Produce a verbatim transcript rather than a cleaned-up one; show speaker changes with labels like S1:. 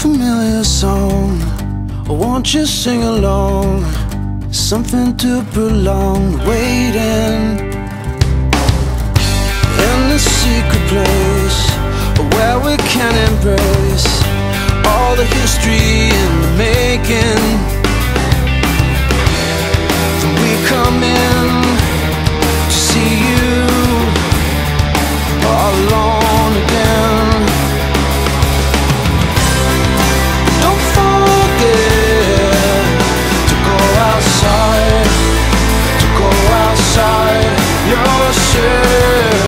S1: familiar song, won't you sing along? Something to prolong waiting in the secret place where we can embrace all the history